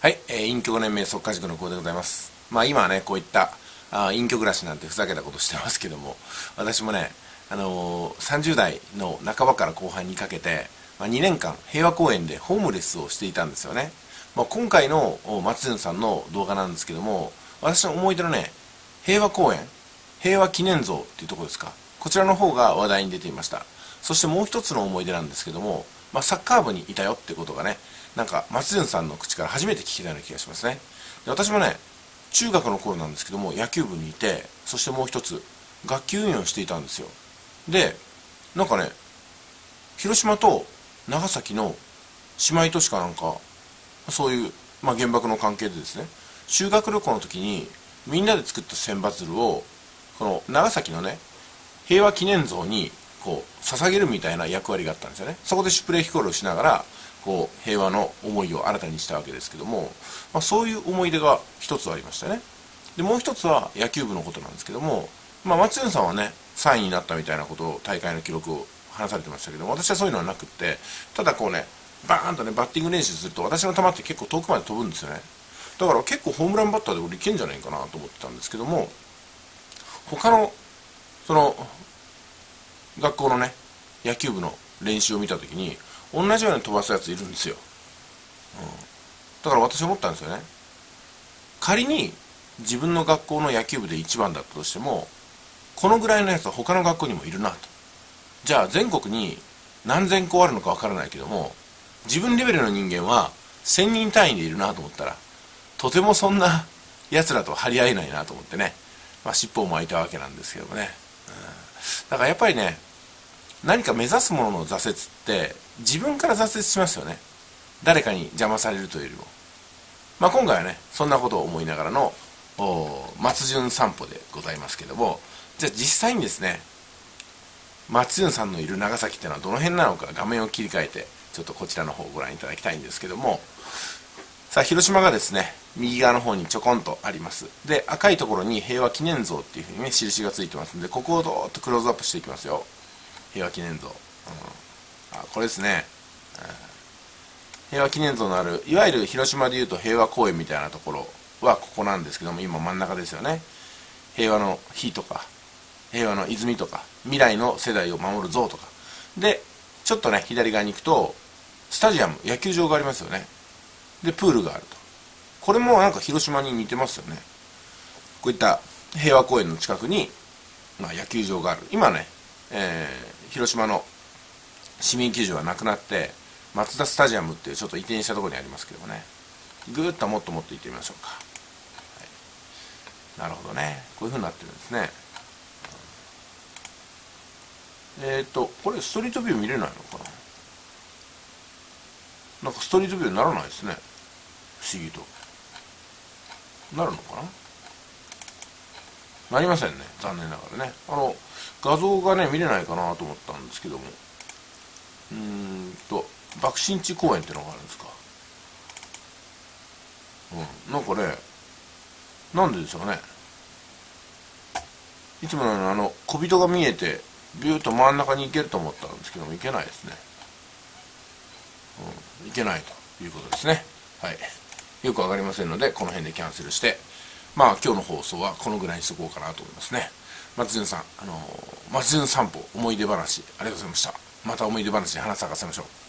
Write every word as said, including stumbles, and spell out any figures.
はい、えー、隠居ごねんめ即家塾の久保でございます。まあ今はね、こういったあ隠居暮らしなんてふざけたことしてますけども、私もね、あのー、さんじゅう代の半ばから後半にかけて、まあ、にねんかん平和公園でホームレスをしていたんですよね。まあ、今回の松潤さんの動画なんですけども、私の思い出のね、平和公園、平和記念像っていうところですか、こちらの方が話題に出ていました。そしてもう一つの思い出なんですけども、まあ、サッカー部にいたよってことがね、なんか松潤さんの口から初めて聞けたような気がしますね。で、私もね、中学の頃なんですけども野球部にいて、そしてもう一つ学級委員をしていたんですよ。で、なんかね、広島と長崎の姉妹都市かなんか、そういう、まあ、原爆の関係でですね、修学旅行の時にみんなで作った千羽鶴をこの長崎のね、平和記念像にこう捧げるみたいな役割があったんですよね。そこでシュプレーヒコールをしながらこう平和の思いを新たにしたわけですけども、まあ、そういう思い出が一つありましたね。で、もう一つは野球部のことなんですけども、まあ、松潤さんはねさんいになったみたいなことを大会の記録を話されてましたけども、私はそういうのはなくって、ただこうね、バーンとねバッティング練習すると私の球って結構遠くまで飛ぶんですよね。だから結構ホームランバッターで俺いけんじゃないかなと思ってたんですけども、他のその学校のね野球部の練習を見た時に同じように飛ばすやついるんですよ、うん、だから私思ったんですよね。仮に自分の学校の野球部でいちばんだったとしても、このぐらいのやつは他の学校にもいるなと。じゃあ全国に何千校あるのかわからないけども、自分レベルの人間はせんにん単位でいるなと思ったら、とてもそんなやつらと張り合えないなと思ってね、まあ、尻尾を巻いたわけなんですけどもね、うん、だからやっぱりね、何か目指すものの挫折って自分から挫折しますよね。誰かに邪魔されるというよりも。まあ、今回はねそんなことを思いながらの松潤散歩でございますけども、じゃあ実際にですね、松潤さんのいる長崎っていうのはどの辺なのか、画面を切り替えてちょっとこちらの方をご覧いただきたいんですけども、さあ広島がですね右側の方にちょこんとあります。で、赤いところに平和記念像っていうふうにね印がついてますんで、ここをどーっとクローズアップしていきますよ。平和記念像、うん、あ、これですね、うん、平和記念像のある、いわゆる広島でいうと平和公園みたいなところはここなんですけども、今真ん中ですよね。平和の日とか平和の泉とか未来の世代を守る像とかで、ちょっとね左側に行くとスタジアム、野球場がありますよね。で、プールがあると。これもなんか広島に似てますよね。こういった平和公園の近くに、まあ、野球場がある。今ね、えー、広島の市民球場はなくなってマツダスタジアムっていうちょっと移転したところにありますけどもね、ぐーっともっともっと行ってみましょうか、はい、なるほどね、こういう風になってるんですね。えっとこれストリートビュー見れないのかな。なんかストリートビューにならないですね、不思議と。なるのかな。なりませんね、残念ながらね。あの画像がね見れないかなと思ったんですけども、うーんと爆心地公園ってのがあるんですか。うん、なんかね、なんででしょうね。いつものようにあの小人が見えてビューッと真ん中に行けると思ったんですけども、行けないですね。うん、行けないということですね。はい、よくわかりませんのでこの辺でキャンセルして、まあ今日の放送はこのぐらいにしとこうかなと思いますね。松潤さん、あのー、松潤散歩思い出話ありがとうございました。また思い出話に花咲かせましょう。